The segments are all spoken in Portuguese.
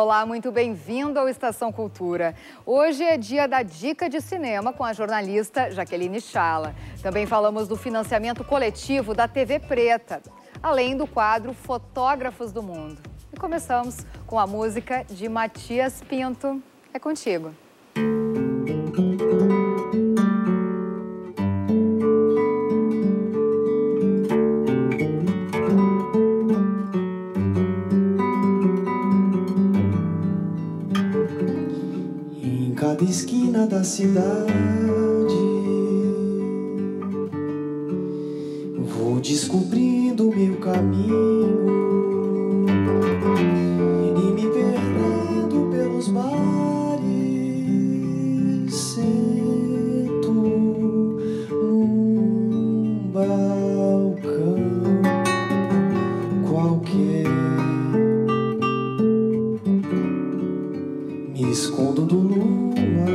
Olá, muito bem-vindo ao Estação Cultura. Hoje é dia da Dica de Cinema com a jornalista Jaqueline Chala. Também falamos do financiamento coletivo da TV Preta, além do quadro Fotógrafos do Mundo. E começamos com a música de Matias Pinto. É contigo. Em cada esquina da cidade vou descobrindo o meu caminho e me perdendo pelos bares. Sento num balcão qualquer, me escondo do luar,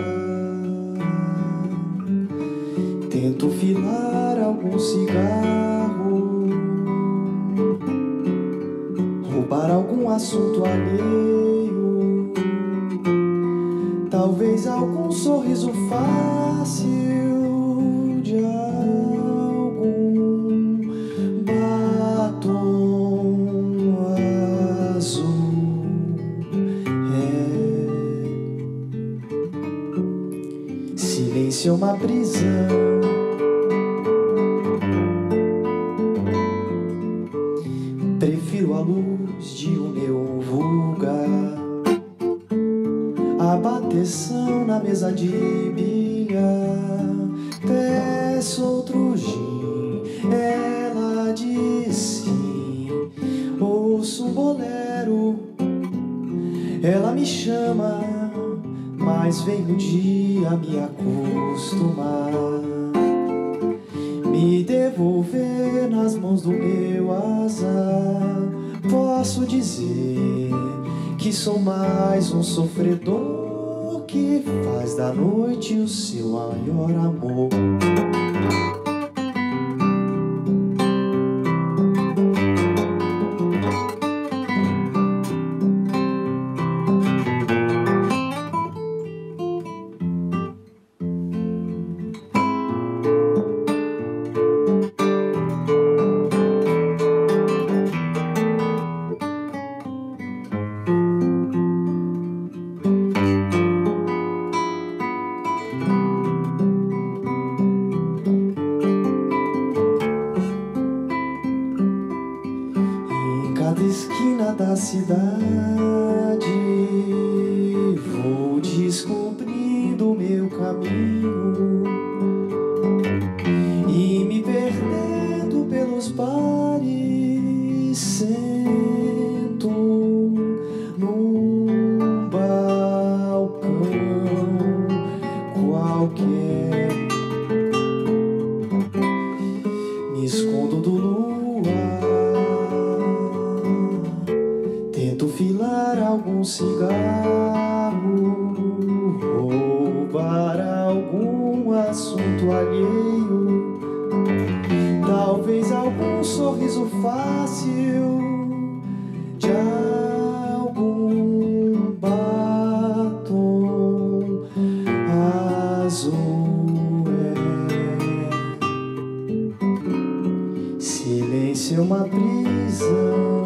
tento filar algum cigarro, roubar algum assunto alheio, talvez algum sorriso fácil de algum batom azul. Silêncio é uma prisão. Prefiro a luz de um neon vulgar, a bateção na mesa de bilhar. Peço outro gin, ela diz sim. Ouço um bolero, ela me chama, mas vem um dia me acostumar, me devolver nas mãos do meu azar. Posso dizer que sou mais um sofredor que faz da noite o seu maior amor. Esquina da cidade vou descobrindo o meu caminho e me perdendo pelos bares. Sento num balcão qualquer, me escondo do luar, tento filar algum cigarro, roubar algum assunto alheio, talvez algum sorriso fácil de algum batom azul. Silêncio é uma prisão.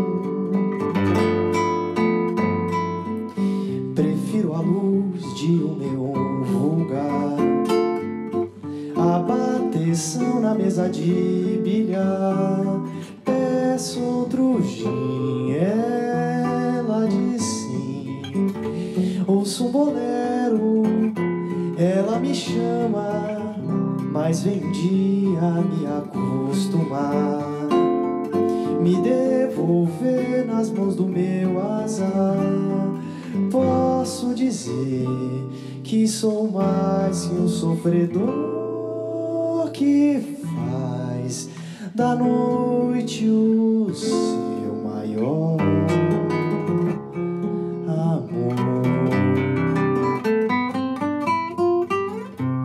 Prefiro a luz de um neon vulgar, a bateção na mesa de bilhar. Peço outro gin, ela diz sim. Ouço um bolero, ela me chama, mas vem um dia me acostumar, me devolver nas mãos do meu azar. Posso dizer que sou mais que um sofredor que faz da noite o seu maior amor.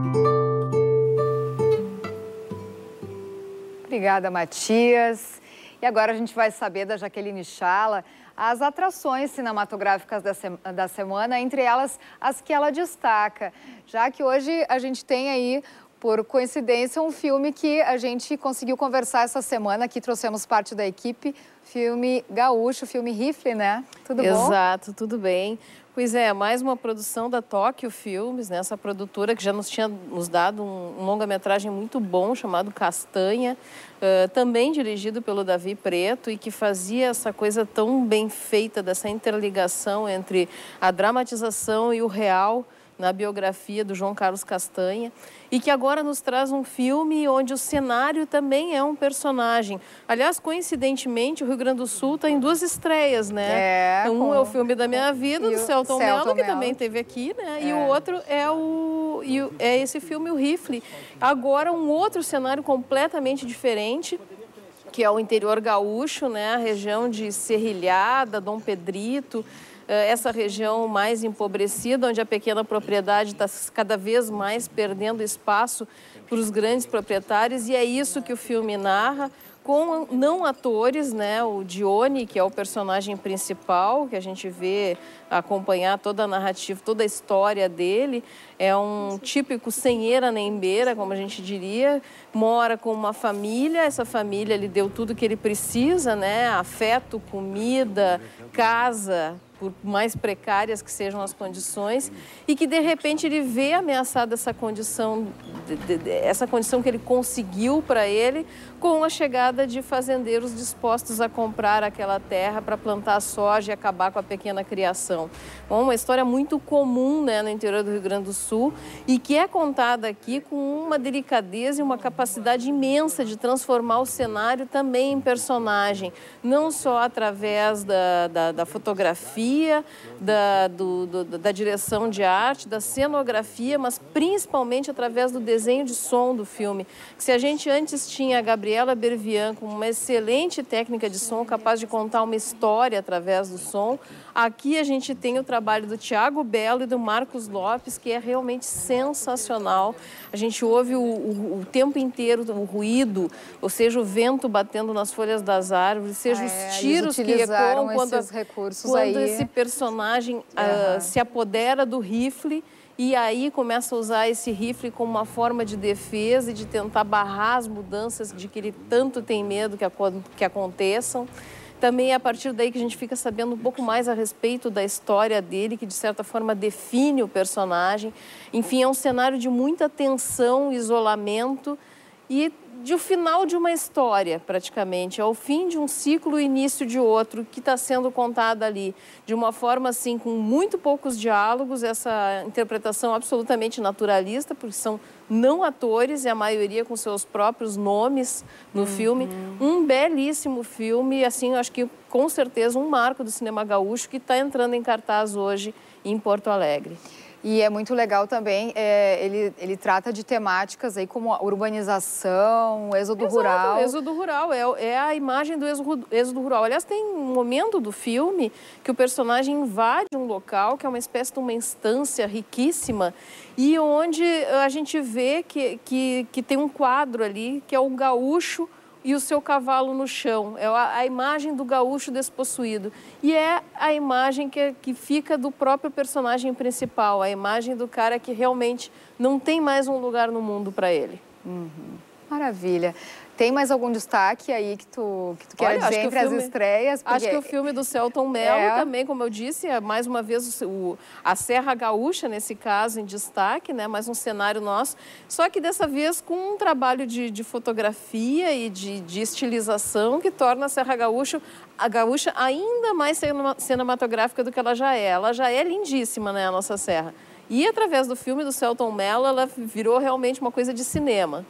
Obrigada, Matias. E agora a gente vai saber da Jaqueline Chala as atrações cinematográficas da semana, entre elas as que ela destaca. Já que hoje a gente tem aí, por coincidência, um filme que a gente conseguiu conversar essa semana, aqui trouxemos parte da equipe, filme gaúcho, filme Rifle, né? Tudo bom? Exato, tudo bem. Pois é, mais uma produção da Tóquio Filmes, né? Essa produtora que já nos tinha nos dado um longa-metragem muito bom, chamado Castanha, também dirigido pelo Davi Preto, e que fazia essa coisa tão bem feita dessa interligação entre a dramatização e o real na biografia do João Carlos Castanha, e que agora nos traz um filme onde o cenário também é um personagem. Aliás, coincidentemente, o Rio Grande do Sul está em duas estreias, né? É o Filme da Minha Vida, do Selton Mello, que também esteve aqui, né? E o outro é esse filme, o Rifle. Agora, um outro cenário completamente diferente, que é o interior gaúcho, né? A região de Serrilhada, Dom Pedrito, essa região mais empobrecida, onde a pequena propriedade está cada vez mais perdendo espaço para os grandes proprietários, e é isso que o filme narra, com não atores, né? O Dione, que é o personagem principal, que a gente vê acompanhar toda a narrativa, toda a história dele, é um típico sem eira nem beira, como a gente diria, mora com uma família, essa família lhe deu tudo que ele precisa, né? Afeto, comida, casa, por mais precárias que sejam as condições, e que de repente ele vê ameaçada essa condição que ele conseguiu para ele, com a chegada de fazendeiros dispostos a comprar aquela terra para plantar soja e acabar com a pequena criação. Bom, uma história muito comum, né, no interior do Rio Grande do Sul, e que é contada aqui com uma delicadeza e uma capacidade imensa de transformar o cenário também em personagem, não só através da fotografia, da direção de arte, da cenografia, mas principalmente através do desenho de som do filme. Se a gente antes tinha a Gabriela Bervian com uma excelente técnica de som, capaz de contar uma história através do som, aqui a gente tem o trabalho do Tiago Belo e do Marcos Lopes, que é realmente sensacional. A gente ouve o tempo inteiro o ruído, ou seja, o vento batendo nas folhas das árvores, seja os tiros que ecoam quando esse personagem se apodera do rifle, e aí começa a usar esse rifle como uma forma de defesa e de tentar barrar as mudanças de que ele tanto tem medo que aconteçam. Também é a partir daí que a gente fica sabendo um pouco mais a respeito da história dele, que de certa forma define o personagem. Enfim, é um cenário de muita tensão, isolamento e de o final de uma história, praticamente. É o fim de um ciclo e início de outro, que está sendo contado ali de uma forma, assim, com muito poucos diálogos, essa interpretação absolutamente naturalista, porque são não atores, e a maioria com seus próprios nomes no filme. Um belíssimo filme, assim, acho que com certeza um marco do cinema gaúcho, que está entrando em cartaz hoje em Porto Alegre. E é muito legal também, ele trata de temáticas aí como a urbanização, o êxodo rural. O êxodo rural, é a imagem do êxodo rural. Aliás, tem um momento do filme que o personagem invade um local, que é uma espécie de uma instância riquíssima, e onde a gente vê que tem um quadro ali, que é o gaúcho e o seu cavalo no chão. É a imagem do gaúcho despossuído. E é a imagem que fica do próprio personagem principal, a imagem do cara que realmente não tem mais um lugar no mundo para ele. Maravilha. Tem mais algum destaque aí que tu quer dizer entre as estreias? Porque acho que o filme do Selton Mello também, como eu disse, é mais uma vez a Serra Gaúcha, nesse caso, em destaque, né? Mais um cenário nosso. Só que dessa vez com um trabalho de fotografia e de estilização que torna a Serra Gaúcha ainda mais cinematográfica do que ela já é. Ela já é lindíssima, né, a nossa serra. E através do filme do Selton Mello, ela virou realmente uma coisa de cinema.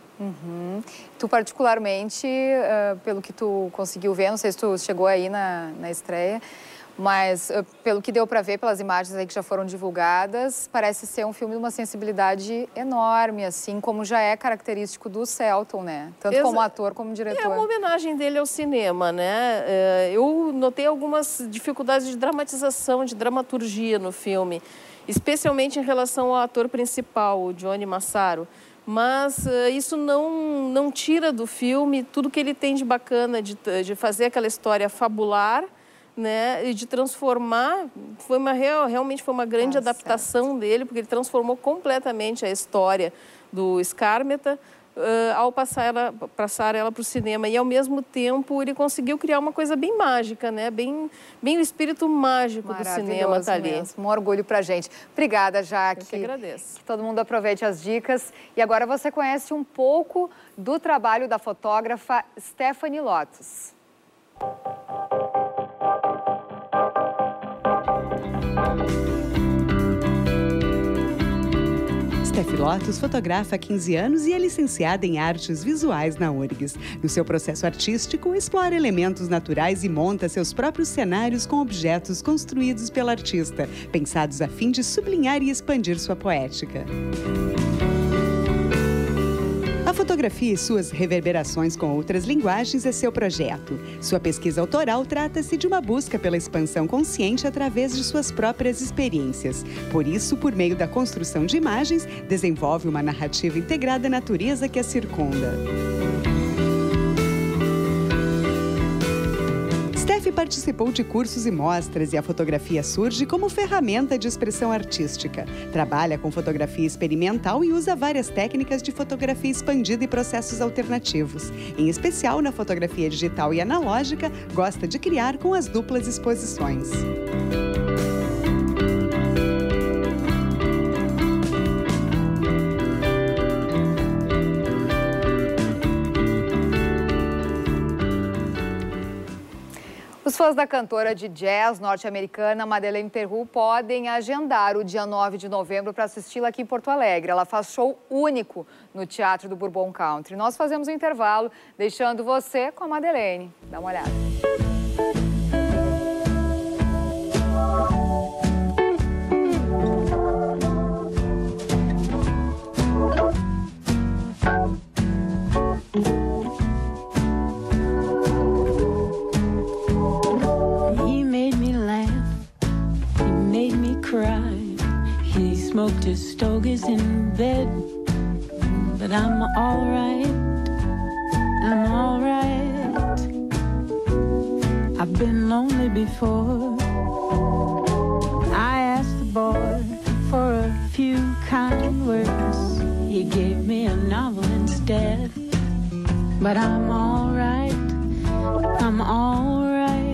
Tu particularmente, pelo que tu conseguiu ver, não sei se tu chegou aí na estreia, mas pelo que deu para ver pelas imagens aí que já foram divulgadas, parece ser um filme de uma sensibilidade enorme, assim como já é característico do Selton, né? Tanto como ator como diretor. É uma homenagem dele ao cinema, né? Eu notei algumas dificuldades de dramatização, de dramaturgia no filme, especialmente em relação ao ator principal, o Johnny Massaro. Mas isso não tira do filme tudo que ele tem de bacana, de fazer aquela história fabular, né, e de transformar. Realmente foi uma grande adaptação dele, porque ele transformou completamente a história do Skármeta ao passar ela para o cinema. E, ao mesmo tempo, ele conseguiu criar uma coisa bem mágica, né? Bem o espírito mágico do cinema tá ali. Mesmo. Um orgulho pra gente. Obrigada, Jaque. Eu que agradeço. Que todo mundo aproveite as dicas. E agora você conhece um pouco do trabalho da fotógrafa Stephanie Lotus. Steph Lotus fotografa há 15 anos e é licenciada em artes visuais na URGS. No seu processo artístico, explora elementos naturais e monta seus próprios cenários com objetos construídos pela artista, pensados a fim de sublinhar e expandir sua poética. A fotografia e suas reverberações com outras linguagens é seu projeto. Sua pesquisa autoral trata-se de uma busca pela expansão consciente através de suas próprias experiências. Por isso, por meio da construção de imagens, desenvolve uma narrativa integrada à natureza que a circunda. Steph participou de cursos e mostras e a fotografia surge como ferramenta de expressão artística. Trabalha com fotografia experimental e usa várias técnicas de fotografia expandida e processos alternativos. Em especial na fotografia digital e analógica, gosta de criar com as duplas exposições. Os fãs da cantora de jazz norte-americana Madeleine Peyroux podem agendar o dia 9 de novembro para assisti-la aqui em Porto Alegre. Ela faz show único no Teatro do Bourbon Country. Nós fazemos um intervalo, deixando você com a Madeleine. Dá uma olhada. Smoked his stogies in bed, but I'm alright, I'm alright. I've been lonely before. I asked the boy for a few kind words. He gave me a novel instead, but I'm alright, I'm alright.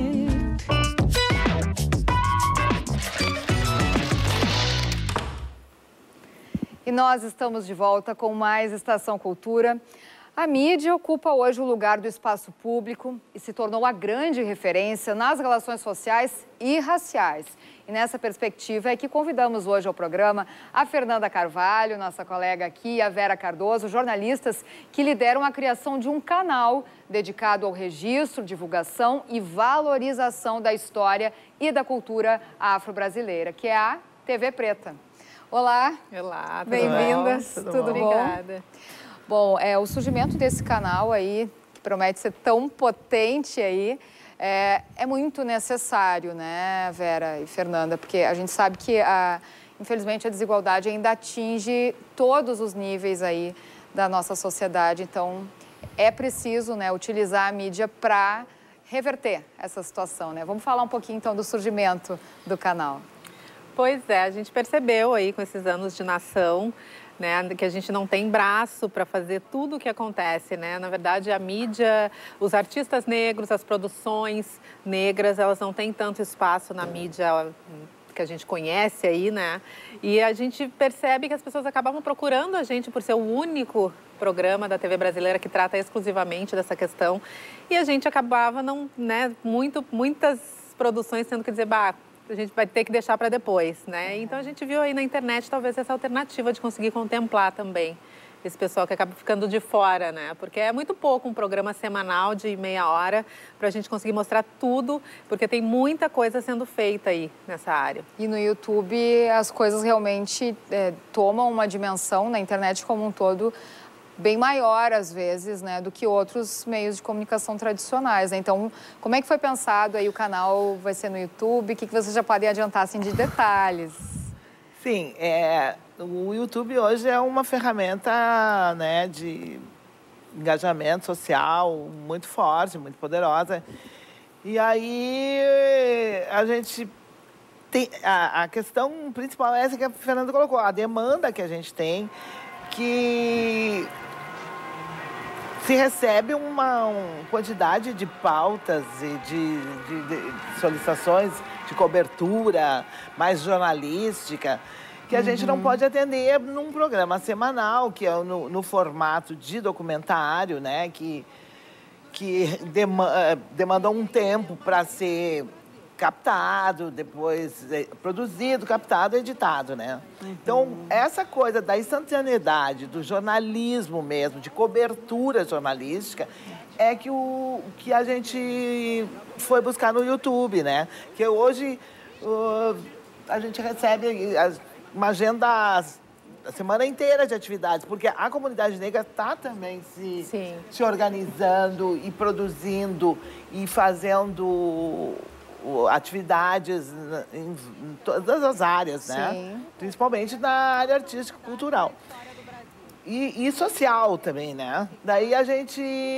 E nós estamos de volta com mais Estação Cultura. A mídia ocupa hoje o lugar do espaço público e se tornou a grande referência nas relações sociais e raciais. E nessa perspectiva é que convidamos hoje ao programa a Fernanda Carvalho, nossa colega aqui, e a Vera Cardoso, jornalistas que lideram a criação de um canal dedicado ao registro, divulgação e valorização da história e da cultura afro-brasileira, que é a TV Preta. Olá. Olá, bem-vindas. Tudo bom? Obrigada. Bom, o surgimento desse canal aí, que promete ser tão potente aí, é muito necessário, né, Vera e Fernanda? Porque a gente sabe que, infelizmente, a desigualdade ainda atinge todos os níveis aí da nossa sociedade. Então, é preciso, né, utilizar a mídia para reverter essa situação, né? Vamos falar um pouquinho, então, do surgimento do canal. Pois é, a gente percebeu aí com esses anos de nação, né, que a gente não tem braço para fazer tudo o que acontece, né? Na verdade, a mídia, os artistas negros, as produções negras, elas não têm tanto espaço na mídia que a gente conhece aí, né? E a gente percebe que as pessoas acabavam procurando a gente por ser o único programa da TV brasileira que trata exclusivamente dessa questão. E a gente acabava, muitas produções tendo que dizer, a gente vai ter que deixar para depois, né? Então a gente viu aí na internet talvez essa alternativa de conseguir contemplar também esse pessoal que acaba ficando de fora, né? Porque é muito pouco um programa semanal de meia hora para a gente conseguir mostrar tudo, porque tem muita coisa sendo feita aí nessa área. E no YouTube as coisas realmente tomam uma dimensão, na internet como um todo, bem maior, às vezes, né, do que outros meios de comunicação tradicionais, né? Então, como é que foi pensado aí? O canal vai ser no YouTube? O que vocês já podem adiantar, assim, de detalhes? Sim, o YouTube hoje é uma ferramenta, né, de engajamento social muito forte, muito poderosa. E aí a gente tem... A questão principal é essa que a Fernanda colocou, a demanda que a gente tem, que se recebe uma quantidade de pautas e de solicitações de cobertura mais jornalística, que a gente não pode atender num programa semanal, que é no formato de documentário, né? Que demanda um tempo para ser captado, depois produzido, captado, editado, né? Então, essa coisa da instantaneidade, do jornalismo mesmo, de cobertura jornalística, é que a gente foi buscar no YouTube, né? Que hoje a gente recebe uma agenda a semana inteira de atividades, porque a comunidade negra está também se organizando e produzindo e fazendo atividades em todas as áreas, né? Sim. Principalmente na área artística e cultural. E social também, né? Daí a gente,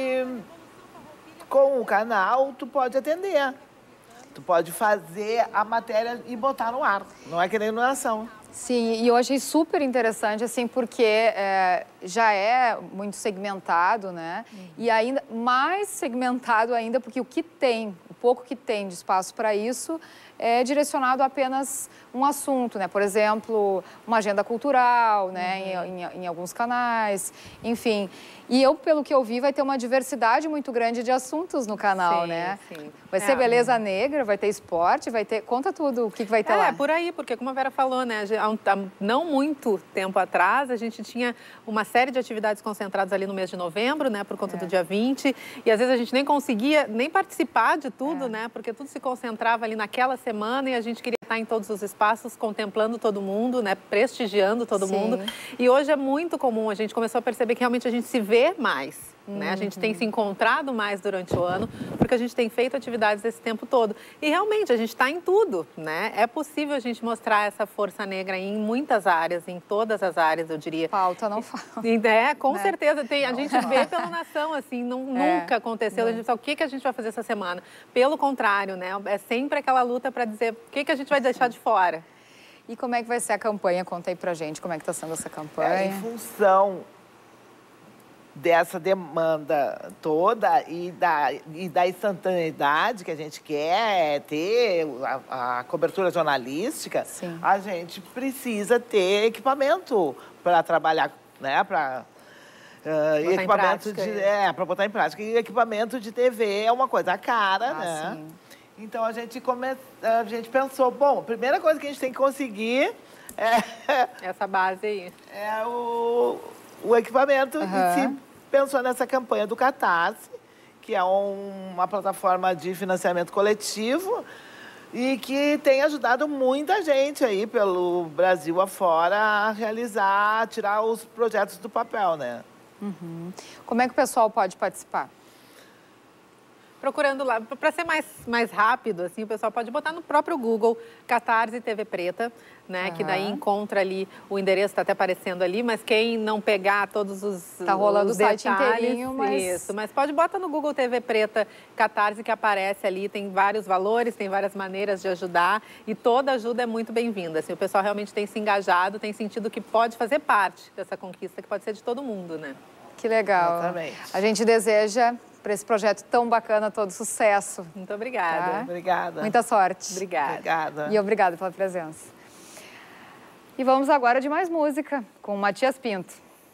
com o canal, tu pode atender. Tu pode fazer a matéria e botar no ar. Não é que nem iluminação. Sim, e eu achei super interessante, assim, porque já é muito segmentado, né? E ainda mais segmentado ainda, porque o pouco que tem de espaço para isso é direcionado a apenas um assunto, né? Por exemplo, uma agenda cultural, né? Em alguns canais, enfim. E pelo que eu vi, vai ter uma diversidade muito grande de assuntos no canal, né? Sim. Vai ser beleza negra, vai ter esporte, vai ter... Conta tudo, o que vai ter lá. É, por aí, porque como a Vera falou, né? Há não muito tempo atrás, a gente tinha uma série de atividades concentradas ali no mês de novembro, né? Por conta do dia 20. E às vezes a gente nem conseguia nem participar de tudo, né? Porque tudo se concentrava ali naquela semana e a gente queria estar em todos os espaços, contemplando todo mundo, né? Prestigiando todo mundo. E hoje é muito comum, a gente começou a perceber que realmente a gente se vê mais. Né? A gente tem se encontrado mais durante o ano, porque a gente tem feito atividades esse tempo todo. E realmente, a gente está em tudo, né? É possível a gente mostrar essa força negra em muitas áreas, em todas as áreas, eu diria. Falta, não falta. Com certeza. A gente vê pela nação, assim, nunca aconteceu. A gente fala, o que a gente vai fazer essa semana? Pelo contrário, né? É sempre aquela luta para dizer o que a gente vai deixar de fora. E como é que vai ser a campanha? Conta aí pra gente como é que está sendo essa campanha. Em função dessa demanda toda e da instantaneidade que a gente quer ter, a cobertura jornalística, a gente precisa ter equipamento para trabalhar, né? Para equipamento para botar em prática. E equipamento de TV é uma coisa cara, né? Sim. Então a gente pensou, bom, a primeira coisa que a gente tem que conseguir essa base aí. É o equipamento. E se pensou nessa campanha do Catarse, que é uma plataforma de financiamento coletivo e que tem ajudado muita gente aí pelo Brasil afora a tirar os projetos do papel, né? Como é que o pessoal pode participar? Procurando lá, para ser mais rápido, assim, o pessoal pode botar no próprio Google Catarse TV Preta, né? Que daí encontra ali, o endereço está até aparecendo ali, mas quem não pegar todos os tá rolando os o site detalhes, inteirinho, mas... Isso, mas pode botar no Google TV Preta Catarse, que aparece ali, tem vários valores, tem várias maneiras de ajudar e toda ajuda é muito bem-vinda. Assim, o pessoal realmente tem se engajado, tem sentido que pode fazer parte dessa conquista, que pode ser de todo mundo, né? Que legal. Exatamente. A gente deseja para esse projeto tão bacana todo sucesso. Muito obrigada. Tá? Obrigada. Muita sorte. Obrigada. E obrigada pela presença. E vamos agora de mais música com Matias Pinto.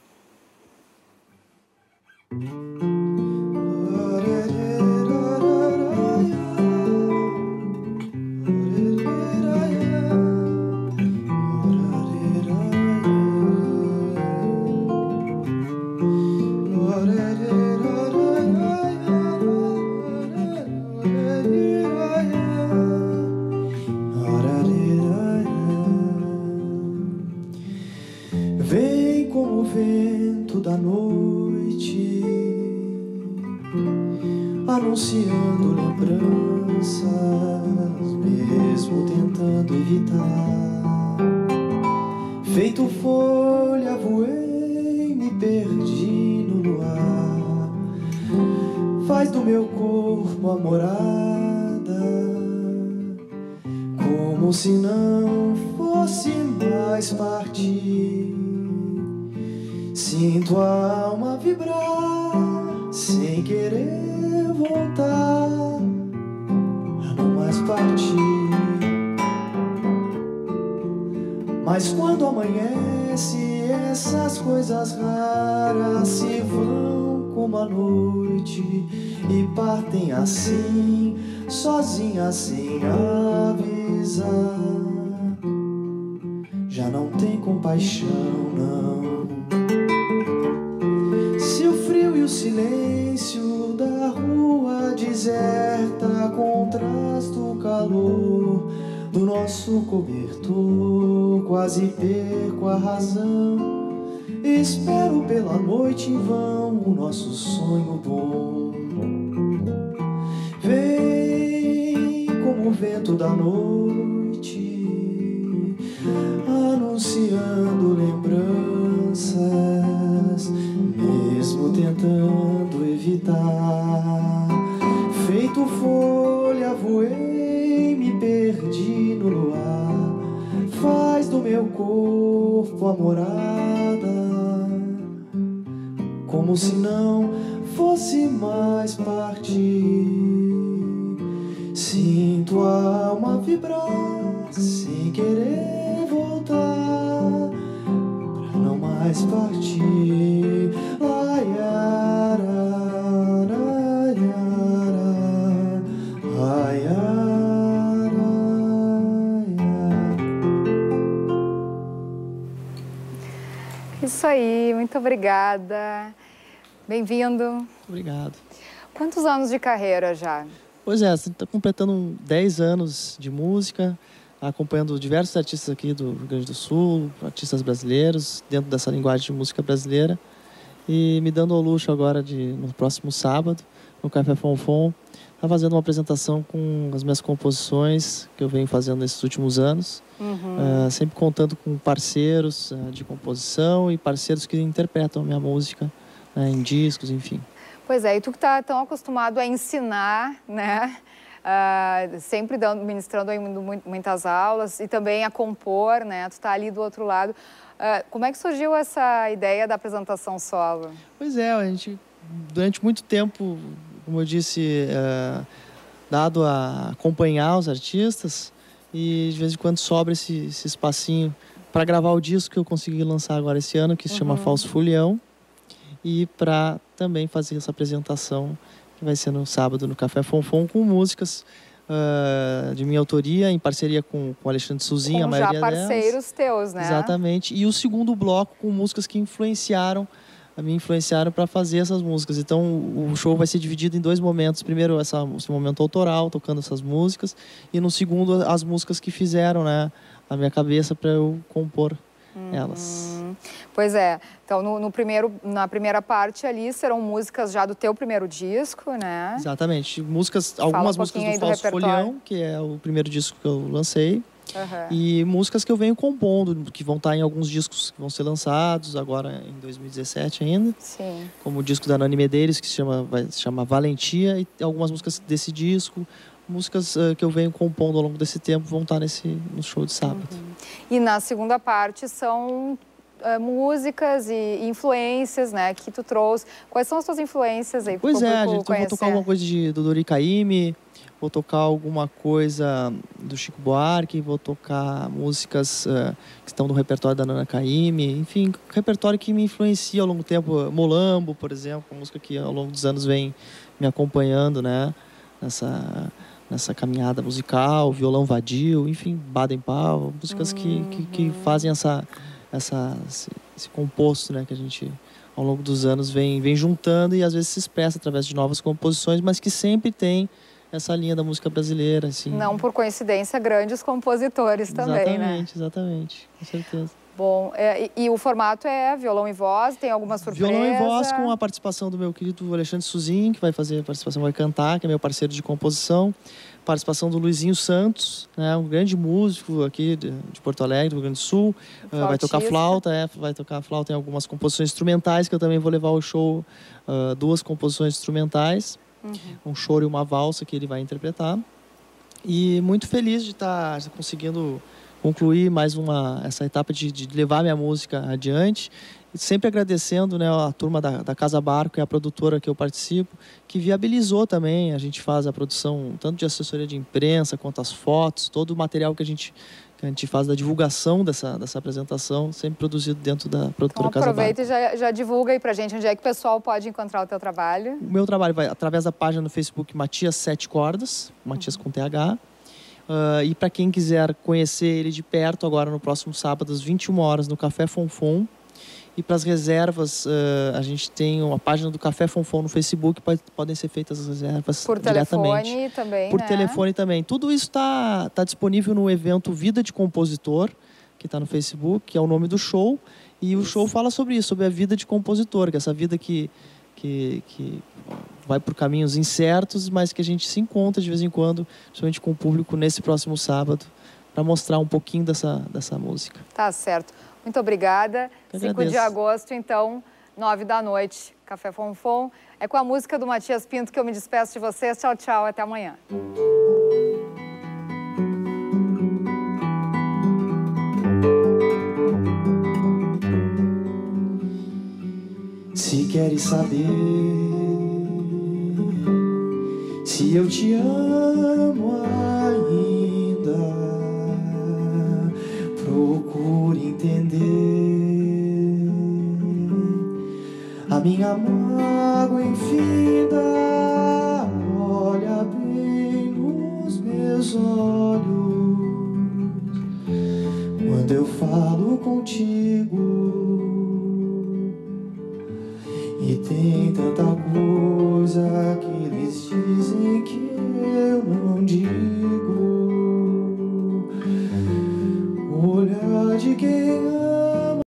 Vem como o vento da noite, anunciando lembranças, mesmo tentando evitar Feito folha voei, me perdi no luar. Faz do meu corpo a morada, como se não fosse mais partir. Sinto a alma vibrar, sem querer voltar, a não mais partir. Mas quando amanhece, essas coisas raras se vão como a noite e partem assim, sozinhas sem avisar. Já não tem compaixão, não. Se o frio e o silêncio da rua deserta contrasta o calor do nosso cobertor, quase perco a razão. Espero pela noite em vão o nosso sonho bom. Vem como o vento da noite, anunciando lembranças, mesmo tentando evitar. Feito folha voei, me perdi no luar. Faz do meu corpo a morada, como se não fosse mais partir. Sinto a alma vibrar, sem querer voltar, pra não mais partir. Isso aí, muito obrigada. Bem-vindo. Obrigado. Quantos anos de carreira já? Pois é, você está completando 10 anos de música, acompanhando diversos artistas aqui do Rio Grande do Sul, artistas brasileiros, dentro dessa linguagem de música brasileira. E me dando ao luxo agora de, no próximo sábado, no Café Fonfon, estar fazendo uma apresentação com as minhas composições que eu venho fazendo nesses últimos anos. Sempre contando com parceiros de composição e parceiros que interpretam a minha música em discos, enfim. Pois é, e tu que está tão acostumado a ensinar, né? Sempre ministrando aí muitas aulas e também a compor, né? Tu está ali do outro lado. Como é que surgiu essa ideia da apresentação solo? Pois é, a gente, durante muito tempo, como eu disse, dado a acompanhar os artistas, e de vez em quando sobra esse espacinho para gravar o disco que eu consegui lançar agora esse ano, que se chama Falso Folião, e para também fazer essa apresentação que vai ser no sábado no Café Fonfon, com músicas de minha autoria, em parceria com o Alexandre Suzinha, a maioria delas. Já parceiros teus, né? Exatamente. E o segundo bloco com músicas que me influenciaram para fazer essas músicas. Então o show vai ser dividido em 2 momentos. Primeiro esse momento autoral, tocando essas músicas, e no segundo as músicas que fizeram, né, a minha cabeça para eu compor elas. Pois é. Então na primeira parte ali serão músicas já do teu primeiro disco, né? Exatamente. Algumas músicas do Falso Folião, que é o primeiro disco que eu lancei. E músicas que eu venho compondo, que vão estar em alguns discos que vão ser lançados agora em 2017 ainda. Sim. Como o disco da Nani Medeiros, que vai se chamar Valentia, e algumas músicas desse disco. Músicas que eu venho compondo ao longo desse tempo vão estar no show de sábado. E na segunda parte são músicas e influências, né, que tu trouxe. Quais são as tuas influências aí? Pois é, eu vou tocar alguma coisa do Dori Caymmi, vou tocar alguma coisa do Chico Buarque, vou tocar músicas que estão no repertório da Nana Caymmi, enfim, repertório que me influencia ao longo do tempo. Molambo, por exemplo, uma música que ao longo dos anos vem me acompanhando, né, nessa caminhada musical, Violão Vadio, enfim, Baden Powell, músicas que fazem esse composto, né, que a gente ao longo dos anos vem juntando e às vezes se expressa através de novas composições, mas que sempre tem essa linha da música brasileira, assim. Não por coincidência, grandes compositores também, né? Exatamente, com certeza. Bom, e o formato é violão e voz, tem alguma surpresa? Violão e voz com a participação do meu querido Alexandre Suzin, que vai fazer a participação, vai cantar, que é meu parceiro de composição. Participação do Luizinho Santos, né, um grande músico aqui de Porto Alegre, do Rio Grande do Sul. Vai tocar flauta, vai tocar flauta em algumas composições instrumentais, que eu também vou levar ao show 2 composições instrumentais, um choro e uma valsa que ele vai interpretar. E muito feliz de estar conseguindo concluir mais essa etapa de levar minha música adiante. E sempre agradecendo, né, a turma da Casa Barco, que é a produtora que eu participo, que viabilizou também. A gente faz a produção tanto de assessoria de imprensa quanto as fotos, todo o material que a gente faz da divulgação dessa apresentação, sempre produzido dentro da produtora Casa Barco. Aproveita e já divulga aí pra gente onde é que o pessoal pode encontrar o teu trabalho. O meu trabalho vai através da página no Facebook Matias 7 Cordas, Matias com TH. E para quem quiser conhecer ele de perto, agora no próximo sábado, às 21 horas, no Café Fonfon. E para as reservas, a gente tem uma página do Café Fonfon no Facebook, podem ser feitas as reservas por diretamente. Telefone também, por telefone também. Tudo isso está disponível no evento Vida de Compositor, que está no Facebook, que é o nome do show. E o show fala sobre isso, sobre a vida de compositor, que é essa vida que vai por caminhos incertos, mas que a gente se encontra de vez em quando, principalmente com o público, nesse próximo sábado, para mostrar um pouquinho dessa música. Tá certo. Muito obrigada. 5 de agosto, então, 9 da noite, Café Fonfon. É com a música do Matias Pinto que eu me despeço de vocês. Tchau, tchau. Até amanhã. Se queres saber se eu te amo ainda, procure entender a minha mágoa infinda. Olha bem nos meus olhos quando eu falo contigo. E tem tanta coisa que eles dizem que eu não digo. Olhar de quem ama